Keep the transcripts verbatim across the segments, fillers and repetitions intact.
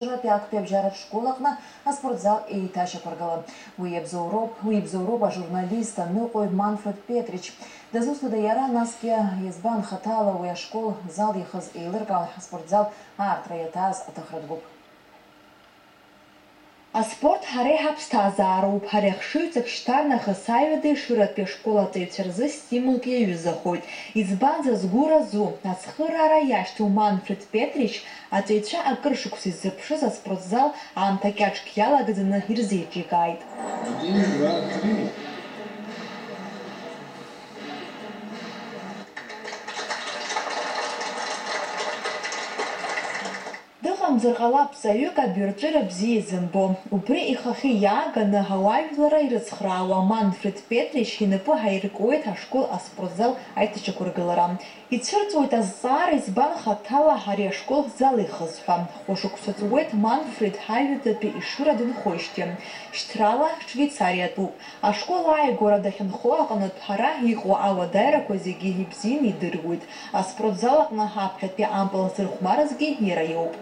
Пиакпеп жарат школахна, а спортзал и Таша Паргала. Уебзауроба журналиста Нукой Манфред Петрич. Дазуста да яра наске избан хатала уя школ зал ихаз и лыргал спортзал артраятаз атахрадгуб. Аспорт хареха ԥсҭазаароуп, ҳара иахшыҩҵак шьҭарнахыс аҩада ишыратәи ашколаҵаҩцәа рзы стимулк иаҩызахоит. Избанзар згәы разу, ацхыраара иашьҭоу Манфред Петрич аҵаҩцәа акыр шықәса иззыԥшыз аспортзал аамҭа кьаҿк иалагӡаны ирзеиҿикааит. Дыҟамзар ҟалап ҵаҩык абиурҿыра бзиа изымбо. Убри ихахьы иааганы ауаажәлара ирыцхраауа Манфред Петрич инапы ҳаиркуеит ашкол аспортзал аиҭаҿақәыргылара. Ицәырҵуеит азҵаара избан хаҭала ари ашкол залихыз ҳәа. Хәышықәса ҵуеит Манфред ҳаҩадатәи ишыра дынхоижьҭеи. Шьҭрала Швейцариатәуп. Ашкол ааигәара дахьынхо аҟнытә ҳара иҟоу ауадаҩрақәа зегьы ибзианы идыруеит. Аспортзал аҟны ҳаԥхьатәи ампыл зырхәмаразгьы иара иоуп.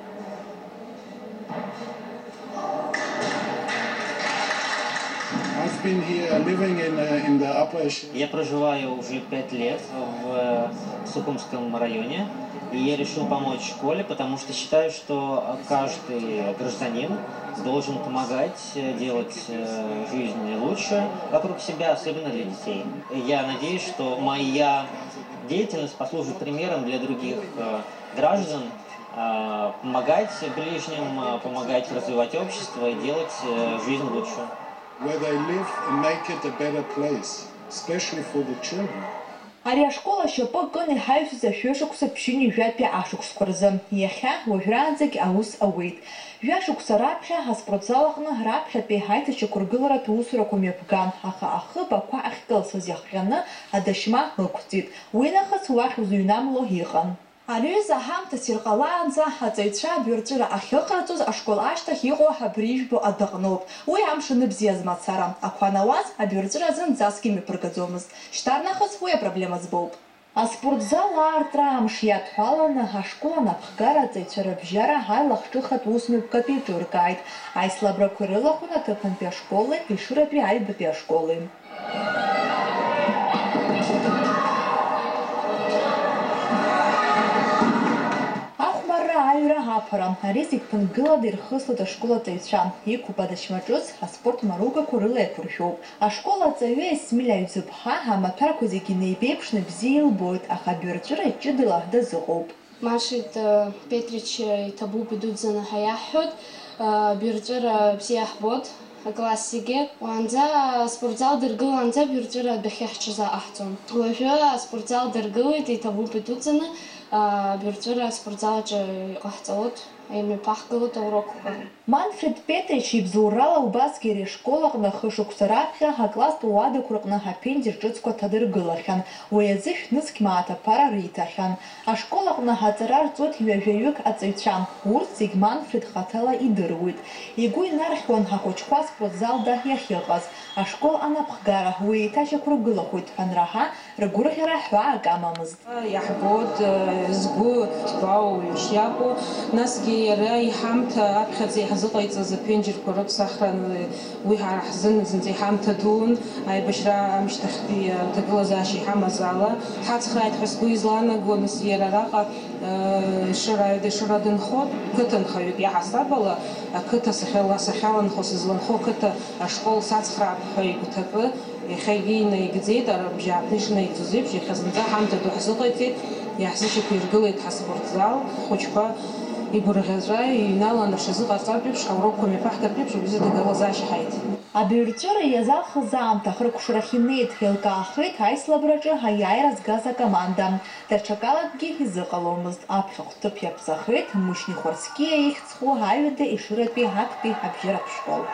Я проживаю уже пять лет в Сухумском районе, и я решил помочь школе, потому что считаю, что каждый гражданин должен помогать делать жизнь лучше вокруг себя, особенно для детей. Я надеюсь, что моя деятельность послужит примером для других граждан, помогать ближним, помогать развивать общество и делать жизнь лучше. Where they live and make it a better place, especially for the children. Ари ашкол ашьапы кын иҳаҩсыз ашәышықәса ԥшьыни жәатәи ашықәсқәа рзы. Иахьа уажәраанӡагь аус ауеит. Жәашықәса раԥхьа аспортзал аҟны раԥхьатәи ҳаиҭаҿақәыргыларатә усурақәа мҩаԥган, аха ахыбақәа ахькылсыз иахҟьаны адашьма ықәҵит. Уи нахыс уахь узыҩнамло иҟан. Аҩыза ҳамҭас ирҟалаанӡа аҵаҩцәа абиурҿыра ахьыҟарҵоз ашкол ашьҭахь иҟоу ҳабрижәбо адаҟноуп. Уи амшын бзиаз мацара. Ақәан ауаз абиурҿыра зынӡаск имҩаԥыргаӡомызт. Шьҭарнахыс уи апроблема збоуп. Аспортзал аартра амш иадҳәаланы ашкол анапхгара аҵаҩцәа рыбжьара аилахҿыхратә усмҩаԥгатә еиҿыркааит. Аицлабрақәа ирылахәын аҭыԥантәи ашколи Ешыратәи аҩбатәи ашколи. Аҩра аԥара, ари зегь ԥынгылада ирхыслоит ашкол аҵаҩцәа. Иқәуп адашьмаҿыц аспорт маругақәа рыла иақәыршәоуп. Ашкол аҵаҩы Есмиль Аҩӡыԥҳа амаҭәарқәа зегьы неибеиԥшны бзиа илбоит, аха абиурҿыра ҷыдала дазыҟоуп. Манфред Петрич иҭабуп идуӡӡаны ҳаиаҳҳәоит, абиурҿыра бзиа ҳбоит. Акласс зегьы уаанӡа аспортзал дыргылаанӡа абиурҿыра адәахьы ҳҽазааҟаҳҵон. Уажәы аспортзал дыргылеит, иҭабуп идуӡӡаны абиурҿыра аспортзалаҿы иҟаҳҵалоит, имҩаԥаҳгылоит аурокқәа. Манфред Петрич ибзоурала убасгьы ари ашкол аҟны хышықәса раԥхьа акласстә уадақәа рҟны аԥенџьыр ҿыцқәа ҭадыргылахьан. Уи азы шәнызқь мааҭ-аԥара риҭахьан. Ашкол аҟны ҳаҵара рҵоит ҩажәаҩык аҵаҩцәа. Урҭ зегь Манфред хаҭала идыруеит. Игәы инархьуан ҳахәыҷқәа аспортзалда иахьыҟаз. Ашкол анапхгара уи еиҭашьақәыргылахоит ҳәа анраҳа, ргәырӷьара ҳәаак амамызт. Иаҳбоит згәы ҭбау ишиакәу, насгьы иара иҳамҭа аԥхьаӡа иҳзыҟаиҵаз аԥенџьырқәа рыԥсахра уи ҳара ҳзын зынӡа иҳамҭа дуун, аибашьра амшьҭахьтәи аҭагылазаашьа иҳамаз ала. Ҳацхрааит ҳәа сгәы излаанаго, нас иара араҟа Ешыра дынхо, қыҭанхаҩык иаҳасаб ала, ақыҭа сахьаланхо, сызланхо ақыҭа ашкол сацхраап ҳәа игәҭакы иахьагьы инаигӡеит, абжьааԥны ишнаигӡоз еиԥш, иахьа зынӡа ҳамҭа ду ҳзыҟаиҵеит, иаҳзышьақәиргылеит ҳаспортзал, ҳхәыҷқәа игәырӷьаҵәа иҩналаны ҳшазыҟарҵартә еиԥш, ҳаурокқәа мҩаԥаҳгартә еиԥш, убри аҭагылазаашьа ҳаиҭеит. Абиурҿыра иазалхыз аамҭа хыркәшарахь инеит, еилкаахеит аицлабраҿы аиааира згаз акоманда. Даҽакалагьы изыҟаломызт. Аԥхьахә ҭыԥ иаԥсахеит Мушьни Хорскиа ихьӡхо аҩада Ешыратәи актәи абжьаратә школ.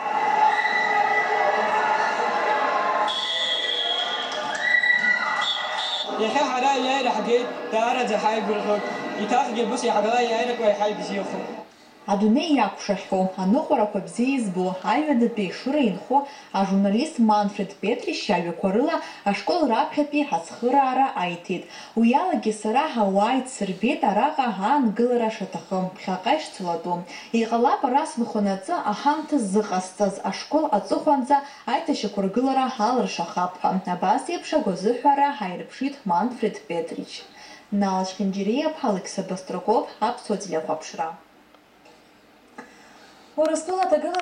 Иахьа ҳара аиааира ҳгеит, даараӡа ҳаигәырӷьоит. Еиҭахгьы абас иҳагала аиааирақәа иаҳа ибзиахоит. Адунеи иақәшахьоу, аныҟәарақәа бзиа избо, аҩадатәи Ешыра инхо ажурналист Манфред Петрич ажәақәа рыла ашкол раԥхьатәи ҳацхыраара аиҭеит. Уи алагьы сара ҳауаа ицсырбеит араҟа аангылара шаҭахым, ԥхьаҟа ишцалатәу. Иҟалап ара сынхонаҵы аҳамҭа ззыҟасҵаз ашкол аҵыхәанӡа аиҭашьақәа ргылара ҳалыршахап ҳәа. Абас еиԥш агәазыҳәара ҳаирԥшит Манфред Петрич. Нал Шхинџьириев, Алекса Бастраков, Аԥсуа телехәаԥшра. Урыстәыла аҭагыла